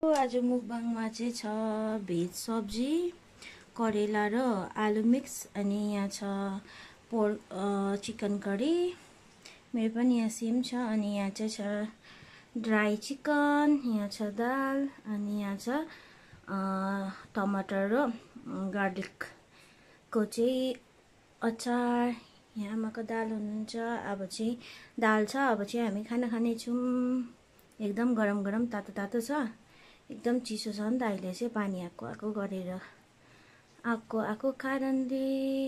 आज मुकबाङमा चाहिँ छ भेज सब्जी, करेला र आलु मिक्स, अनि यहाँ छ चिकन करी, मेरो पनि यहाँ सेम छ। अनि यहाँ चाहिँ छ ड्राई चिकन, यहाँ छ दाल, अनि यहाँ छ टमाटर र गार्लिकको चाहिँ अचार। यहाँ आमाको दाल हुनुहुन्छ। अब चाहिँ दाल छ, अब चाहिँ हामी खाना खानेछौँ। एकदम गरम गरम तातो तातो छ, एकदम चिसो छ नि त अहिले चाहिँ, पानी आएको गरेर आएको कारणले।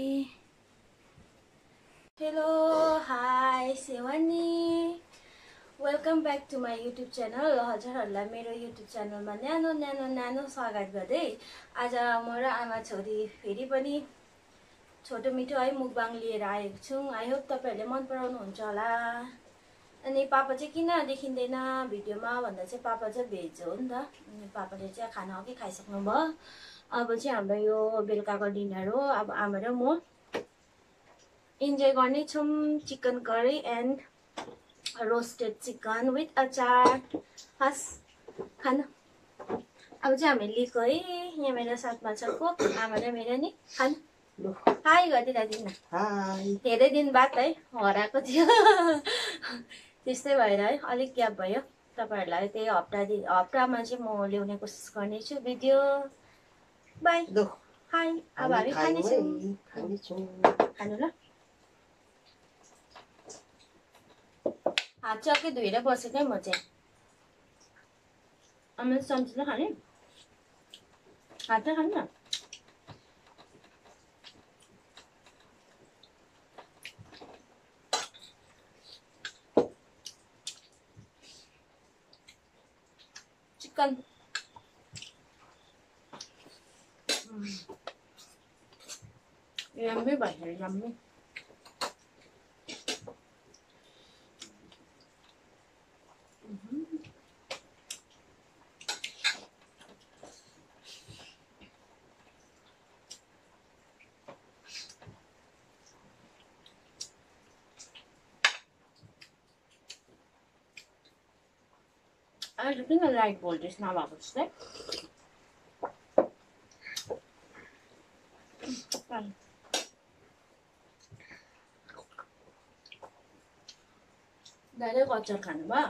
हेलो, हाई सेवानी, welcome back to my YouTube channel. हजुरहरूलाई मेरो युट्युब च्यानलमा न्यानो न्यानो न्यानो स्वागत गर्दै आज म र आमा छोरी फेरि पनि छोटो मिठो है मुकबाङ लिएर आएको छौँ। आई होप तपाईँहरूले मन पराउनुहुन्छ होला। अनि पापा चाहिँ किन देखिँदैन भिडियोमा भन्दा चाहिँ पापा चाहिँ भेज हो नि त। अनि पापाले चाहिँ खाना अघि खाइसक्नु भयो। अब चाहिँ हाम्रो यो बेलुकाको डिनर हो। अब आमा र म इन्जोय गर्ने छौँ chicken curry and roasted chicken with achar. हस् खानु। अब चाहिँ हामी लिएको है। यहाँ मेरो साथमा छ को आमा र मेरो नि। खानु हाई गरिदिनु न। धेरै दिन बाद है हराएको थियो त्यस्तै भएर है अलिक ग्याप भयो। तपाईँहरूलाई त्यही हप्तामा चाहिँ म ल्याउने कोसिस गर्नेछु भिडियो। By high. अब हामी खानेछौँ। खानु ल। हात चाहिँ अघि धोएर बसेकै म चाहिँ। आमा सब्जी खाने हात चाहिँ खानु न। चिकन यम्मी भयो, यम्मी। आज किन लाइट भोल्टेज नभएको जस्तै। धेरै अचार खानु भयो,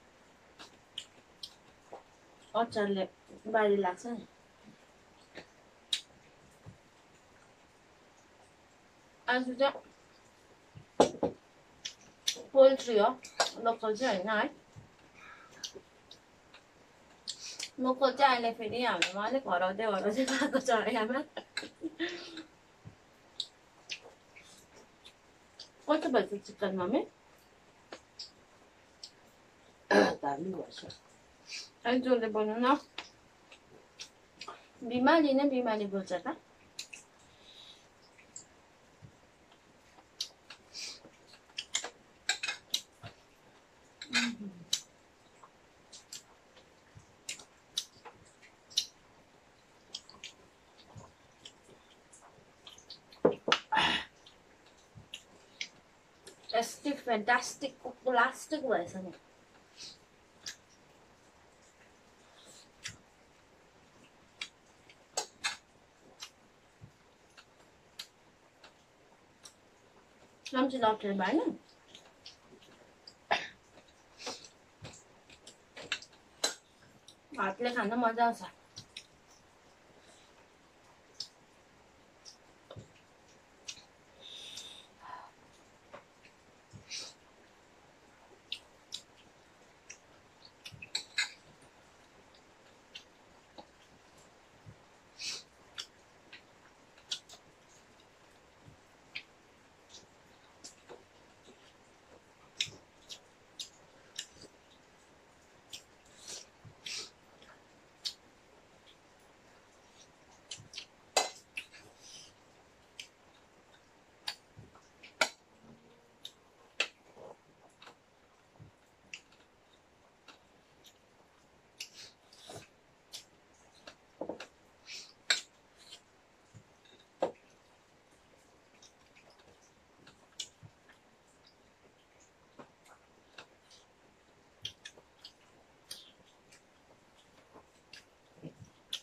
अचारले बारी लाग्छ नि। आज चाहिँ पोल्ट्री हो, लोकल चाहिँ होइन है। लोकल चाहिँ अहिले फेरि हाम्रोमा अलिक हराउँदै गएको छ आमा। कस्तो भएछ चिकन मम्मी? दामी भएछ। अलिक जोडले बोल्नु न। बिमारी नै बिमारी बोल्छ त। टेस्टी फ्यान्टास्टिक प्लास्टिक भएछ नि। चम्ची लप्टेर भएन। भातले खान मजा आउँछ।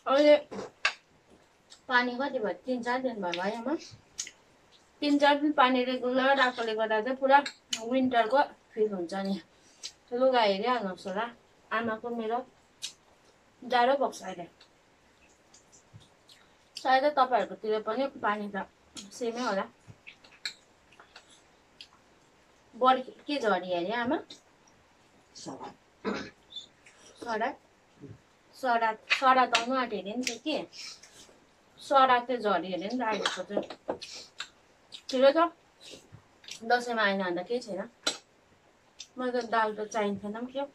अहिले पानी कति भयो 3-4 दिन भयो आमा 3-4 दिन पानी रेगुलर आएकोले गर्दा चाहिँ पुरा विन्टरको फिल हुन्छ नि लुगा हेरिहाल्नुहोस् होला आमाको मेरो जाडो भएको छ अहिले सायद तपाईहरुकोतिर पनि पानी त सेमै होला बढी के झरी अरे आमा सडा त आउनु आँट्यो अरे नि त के सडा चाहिँ झरी अरे नि त अहिलेको चाहिँ ठिकै छ दसैँमा आएन भन्दा केही छैन मलाई त दाल त चाहिन्थेन पनि के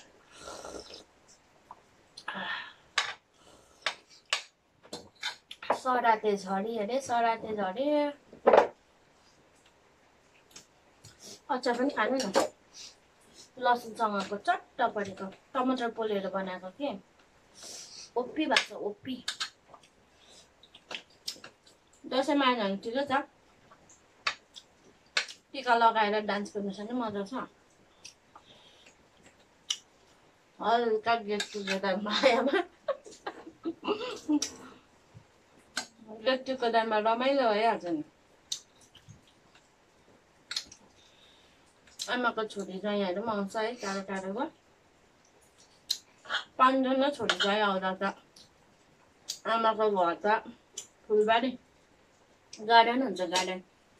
सराते झरी अरे सराते झरी अचार पनि खानु न लसुनसँगको चट्ट परेको टमाटर पोलेर बनाएको के ओप्पी भएको छ ओप्पी दसैँमा आएन भने ठिकै छ टिका लगाएर डान्स गर्नु छ नि मजा छ हल्का गेट टुगेदर मायामा गेट टुगेदरमा रमाइलो भइहाल्छ नि आमाको छोरी ज्वाइँहरू पनि आउँछ है टाढो टाढोको 5 जना छोरी ज्वाइँ आउँदा त आमाको घर त फुलबारी गार्डन हुन्छ गार्डन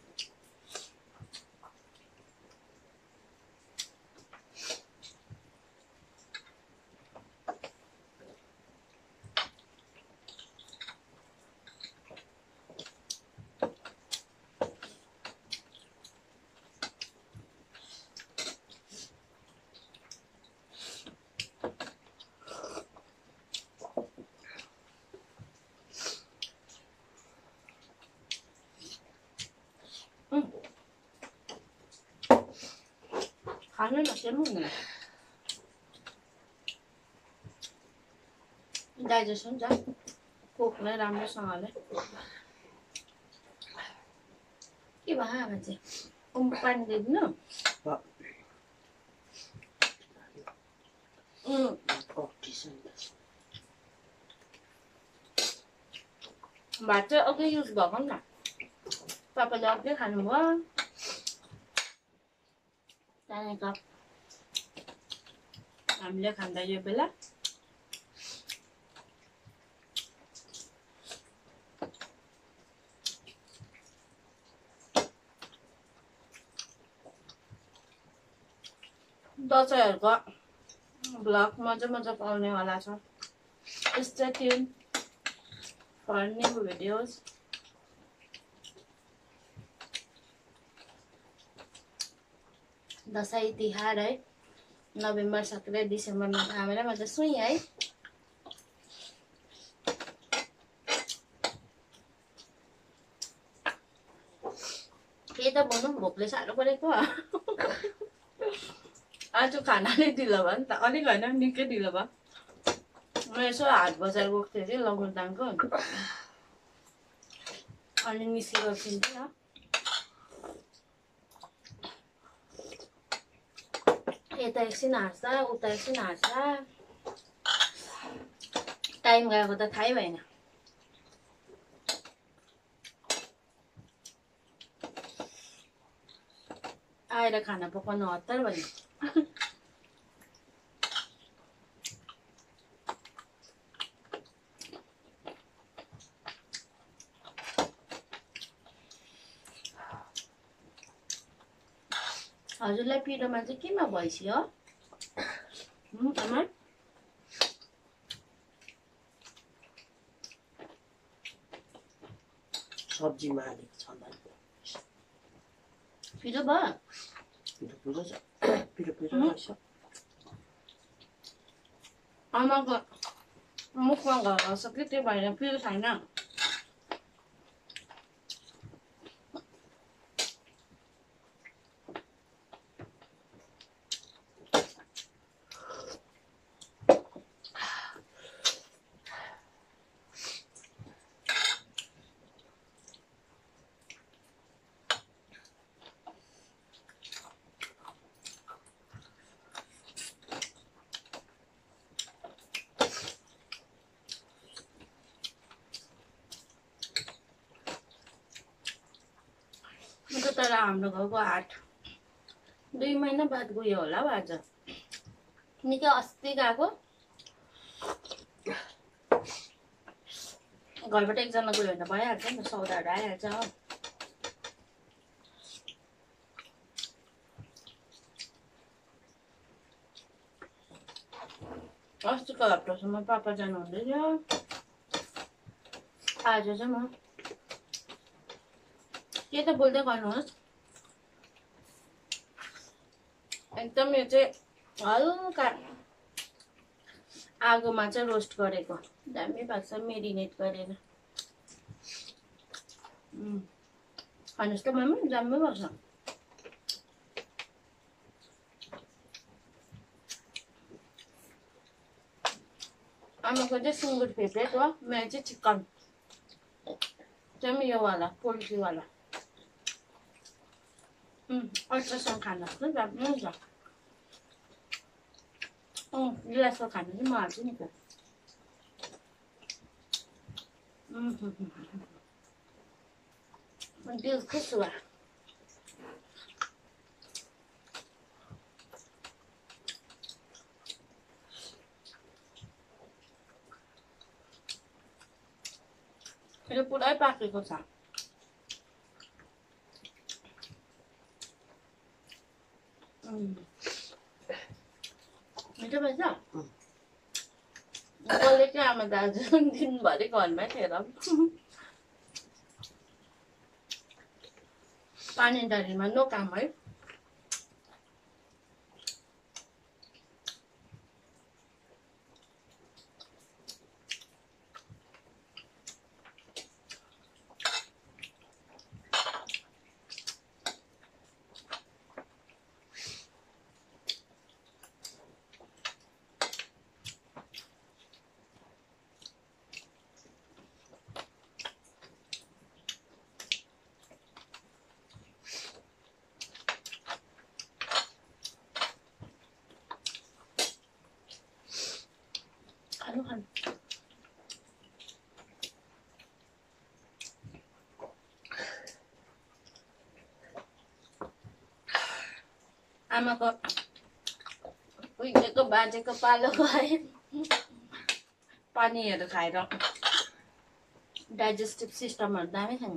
खानु न केही हुँदैन डाइजेस्ट हुन्छ कोक्ने राम्रोसँगले के भयो आमा चाहिँ पानी दिनु भात चाहिँ अघि युज भएको नि त तपाईँले अघि खानुभयो त्यहाँदेखि हामीले खाँदा यो बेला दसैँहरूको भ्लग मजाको आउनेवाला छ stay tune for new videos Dashain Tihar है नोभेम्बर सकेर डिसेम्बरमा हामीलाई मजा सुई है के त भनौँ भोकले साह्रो परेको आज खानाले ढिलो भयो नि त अलिक होइन निकै ढिलो भयो म यसो हाट बजार गएको थिएँ कि लमुरदाङको अनि निस्केको थिएँ यता एकछिन हाँस्दा उता एकछिन हाँस्दा टाइम गएको त थाहै भएन आएर खाना पकाउनु हतार भयो हजुरलाई पिरोमा चाहिँ केमा भइसी हो आमा सब्जीमा हालेको छ पिरो भयो पिरो रहेछ आमाको मुखमा घाउ छ कि त्यो भएर पिरो छैन तर हाम्रो घरको हाट 2 महिना बाद गयो होला हौ आज निकै अस्ति गएको घरबाट एकजना गयो भने त भइहाल्छ नि त सौदाहरू आइहाल्छ हो अस्तिको हप्तासम्म पापा जानु हुँदै थियो आज चाहिँ म के त बोल्दै गर्नुहोस् एकदम यो चाहिँ हल्का आगोमा चाहिँ रोस्ट गरेको दामी भएको छ मेरिनेट गरेर खानुहोस् त मम्मी दामी भएको छ आमाको चाहिँ सुँगुर फेभरेट हो मेरो चाहिँ चिकन चाहिँ यो वाला पोल्ट्री वाला अल्ट्रासाउन्ड खानुहोस् न दामी हुन्छ गिलासको खानु चाहिँ म हाल्छु नि दिल खुस हुआ यो पुरै पाकेको छ मिठो भएछ कसले चाहिँ आमा दाजु दिनभरि घरमै थिएर पानी डालीमा नो काम है खानु खानु आमाको उहिलेको बाजेको पालो गए पानीहरू खाएर डाइजेस्टिभ सिस्टमहरू दामी छ नि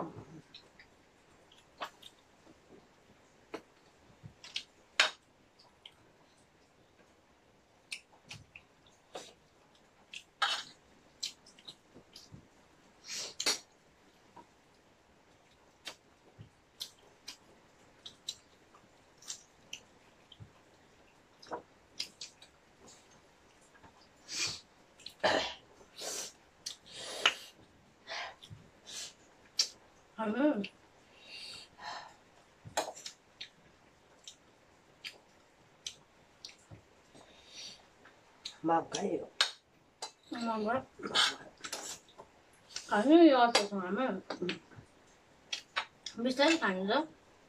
माफ खायो खानु यो अचारसँगमा बिस्तारै खानु त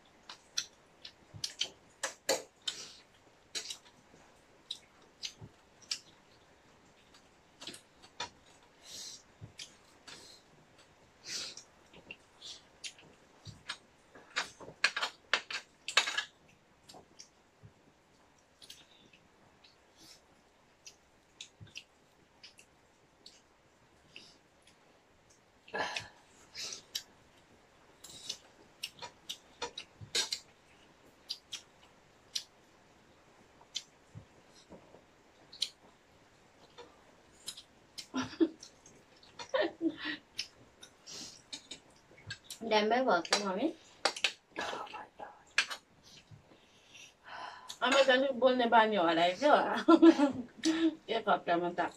ड्याम्मै भएको छ मम्मी आमा दाजु बोल्ने बानी हरायो क्या एक हप्तामा त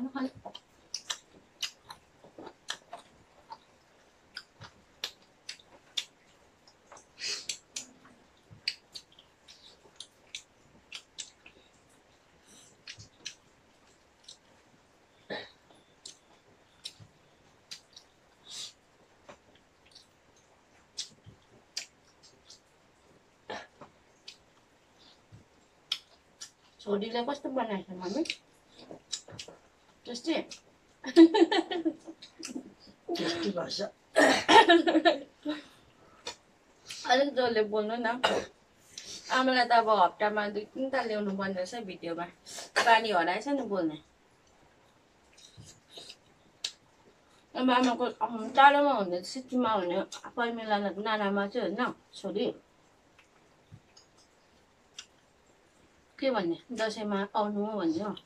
खानु खानु छोरीले कस्तो बनाएछ मम्मी टेस्टी टेस्टी भएछ अलिक जोडले बोल्नु न आमालाई त अब हप्तामा 2-3 ताल ल्याउनु पर्ने रहेछ भिडियोमा पानी हराएछ नि बोल्ने अब आमाको टाढोमा हुने सिक्किममा हुने पर्मिला नानामा चाहिँ होइन छोरी के भन्ने दसैँमा आउनु भन्ने हो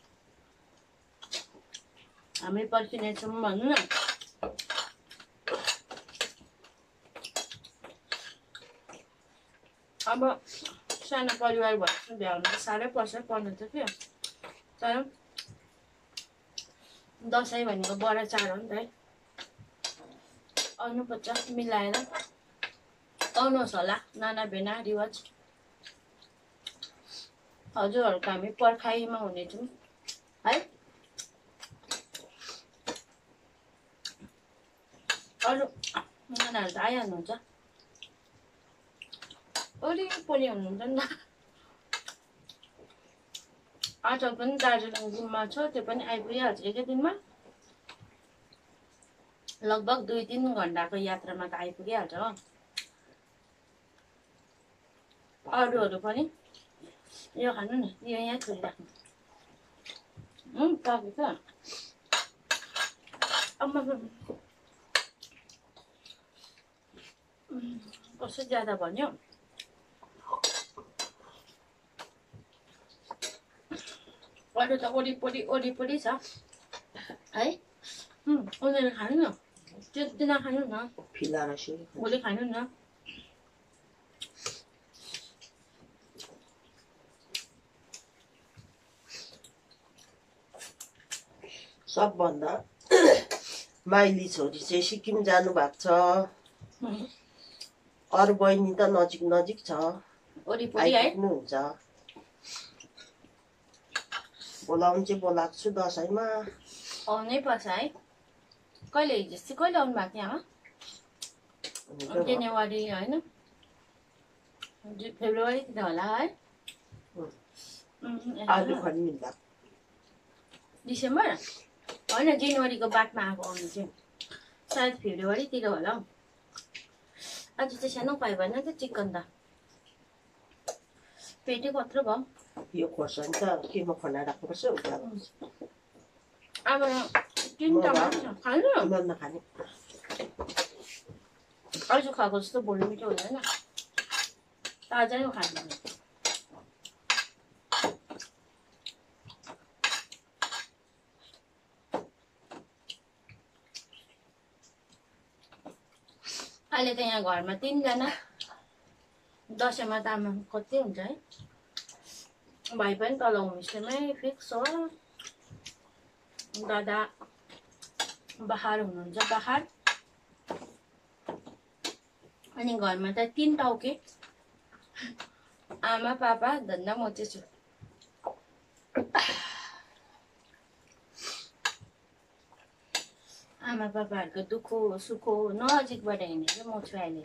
हामी पर्खिनेछौँ भन्नु न अब सानो परिवार भएपछि बिहा हुनु त साह्रै पर्छ पर्नु त के तर दसैँ भनेको बडा चाड हो नि त है आउनुपर्छ मिलाएर आउनुहोस् होला नाना भेना रिवाज हजुरहरूको हामी पर्खाइमा हुनेछौँ है अरू नानाहरू त आइहाल्नुहुन्छ वरिपरि हुनुहुन्छ नि त आजकल पनि दार्जिलिङ घुममा छ त्यो पनि आइपुगिहाल्छ एकै दिनमा लगभग 2-3 घन्टाको यात्रामा त आइपुगिहाल्छ हो अरूहरू पनि यो खानु न यो यहाँ छोडिराख्नु पाकेको कसो ज्यादा भन्यो अरू त वरिपरि छ है उनीहरू खानु न त्यो नखानु न फिलाएर भोलि खानु न सबभन्दा माइली छोरी चाहिँ सिक्किम जानु भएको छ अरू बहिनी त नजिक नजिक छ वरिपरि है आइपुग्नुहुन्छ बोलाउनु चाहिँ बोलाएको छु दसैँमा आउनै पर्छ है कहिले हिजो चाहिँ कहिले आउनु भएको थियो आमा जनवरी होइन फेब्रुअरीतिर होला है आलु खनि मिल्दा डिसेम्बर होइन जनवरीको बादमा आएको आउनु चाहिँ सायद फेब्रुअरीतिर होला हौ आज चाहिँ सानो पायो भने त चिकन त पेटै कत्रो भयो यो खोर्सानी त केमा खनाएर राख्नुपर्छ अब 3 टमाटर खानु नखाने आज खाएको जस्तो भोलि मिठो हुँदैन ताजै खानु अहिले त यहाँ घरमा 3 जना दसैँमा त आमा कति हुन्छ है भाइ पनि तल होमस्टेमै फिक्स हो दादा बाहार हुनुहुन्छ बाहार अनि घरमा त 3 टाउके आमा पापा धन्दा म चाहिँ छु आमा पापाहरूको दुःखो सुखो नजिकबाट हेर्ने म छु अहिले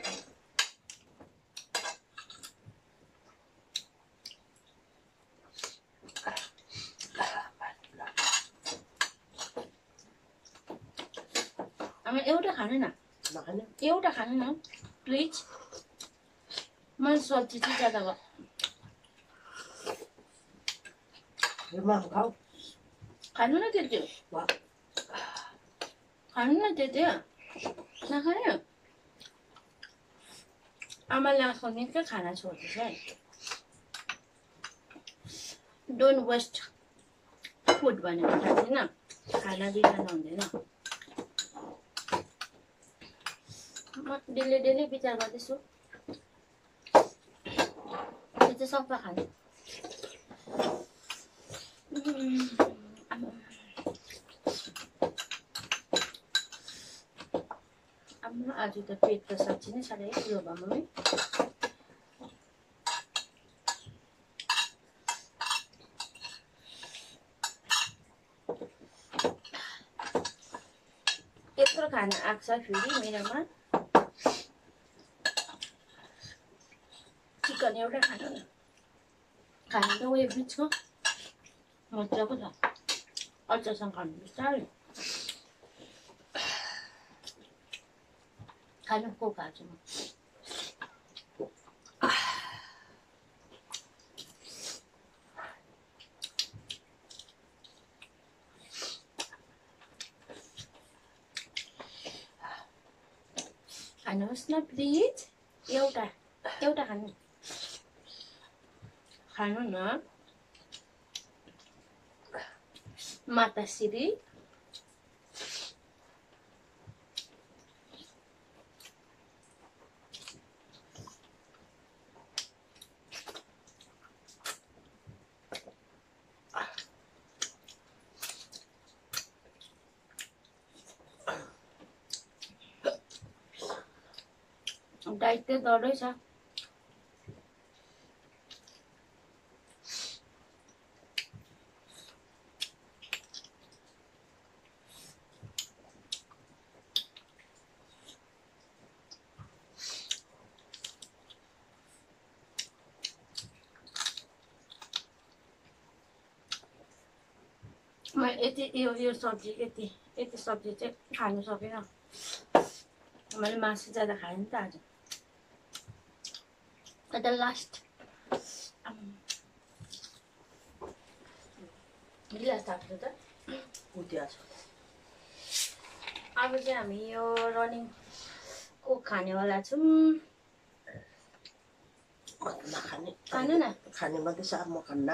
आमा एउटा खानु न एउटा खानु न प्लिज मैले सब्जी चाहिँ ज्यादा खानु न त्यो खानु न त्यो नखाने आमाले आँखा निकै खाना छोड्दैछ है डोन्ट वेस्ट फुड भनेको थाहा छैन खाना बिगार्नु हुँदैन म डेली विचार गर्दैछु त्यो चाहिँ सफा खानु आज त पेट त साँच्ची नै साह्रै ठुलो भयो मम्मी यत्रो खाना आएको छ फेरि मेरोमा चिकन एउटा खानु न खानु त उयो बिचको मजाको छ अचारसँग खानु बिस्तारै खानु को खान्छु म खानुहोस् न प्लिज एउटा खानु न माताश्री डाइट त डरै छ म यति यो सब्जी यति सब्जी चाहिँ खानु सकेन मैले मासु ज्यादा खाएँ नि त आज अन्त लास्ट गिलास थाप्छु त उठ्याछ अब चाहिँ हामी यो रनिङ कोक खानेवाला छौँ नखाने खानु न खाने मात्रै सार म खान्न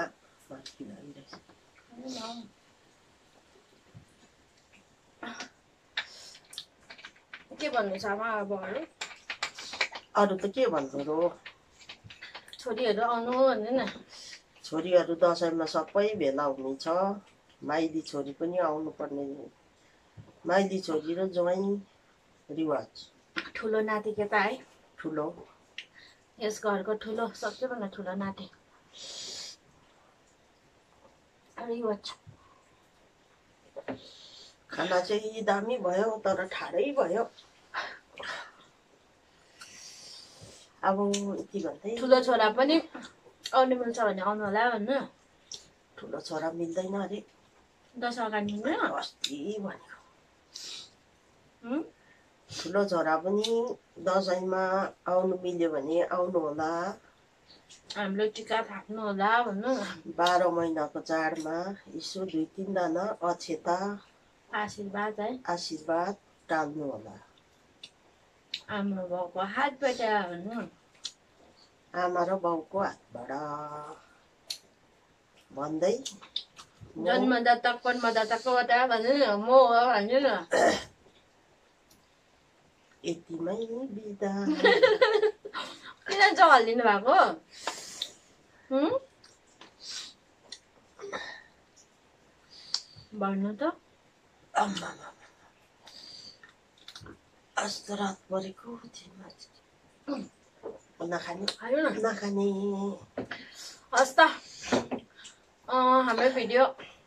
के भन्नु छ आमा अब अरू त के भन्नु र छोरीहरू आउनु भन्नु न छोरीहरू दसैँमा सबै भेला हुनेछ माइली छोरी पनि आउनुपर्ने माइली छोरी र ज्वाइँ रिवाज ठुलो नाति के त है ठुलो यस घरको ठुलो सबैभन्दा ठुलो नाति रिवाज खाना चाहिँ दामी भयो तर ठाडै भयो अब यति भन्दै ठुलो छोरा पनि आउनु मिल्छ भने आउनु होला भन्नु ठुलो छोरा मिल्दैन अरे दसैँ अगाडि मिल्दैन अस्ति भनेको ठुलो छोरा पनि दसैँमा आउनु मिल्यो भने आउनु होला हाम्रो टिका थाप्नु होला भन्नु 12 महिनाको चाडमा यसो 2-3 दाना अक्षता आशीर्वाद है आशीर्वाद टाल्नु होला आमा बाउको हातबाट भन्नु आमा र बाउको हातबाट भन्दै जन्मदाता कर्मदाताको वटा भन्नु न म हो भन्नु न यतिमै बिदा किन चलिदिनु भएको भन्नु त अस्ति रात परेको नखाने नखाने हस् त हाम्रो भिडियो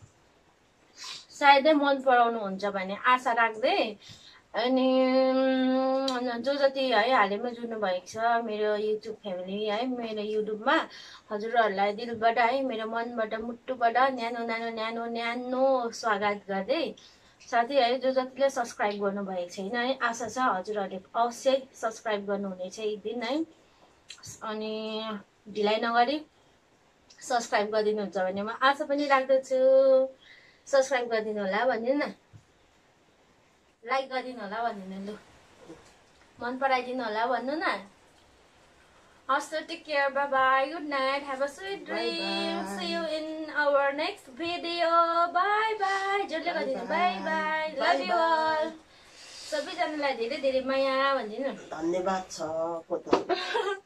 सायदै मन पराउनु हुन्छ भन्ने आशा राख्दै अनि जो जति है हालैमा जुड्नु भएको छ मेरो युट्युब फ्यामिली है मेरो युट्युबमा हजुरहरूलाई दिलबाट है मेरो मनबाट मुटुबाट न्यानो न्यानो न्यानो न्यानो स्वागत गर्दै साथै है जो जतिले सब्सक्राइब गर्नुभएको छैन है आशा छ हजुरहरूले अवश्य सब्सक्राइब गर्नुहुनेछ एक दिन है अनि ढिलाइ नगरी सब्सक्राइब गरिदिनुहुन्छ भन्ने म आशा पनि राख्दछु सब्सक्राइब गरिदिनु होला भन्नु न लाइक गरिदिनु होला भन्नु लु मन पराइदिनु होला भन्नु न हस् take care bye bye good night have a sweet dream see you in our next video bye bye जसले गरिदिनु bye bye love you all सबैजनालाई धेरै धेरै माया भनिदिनु धन्यवाद छ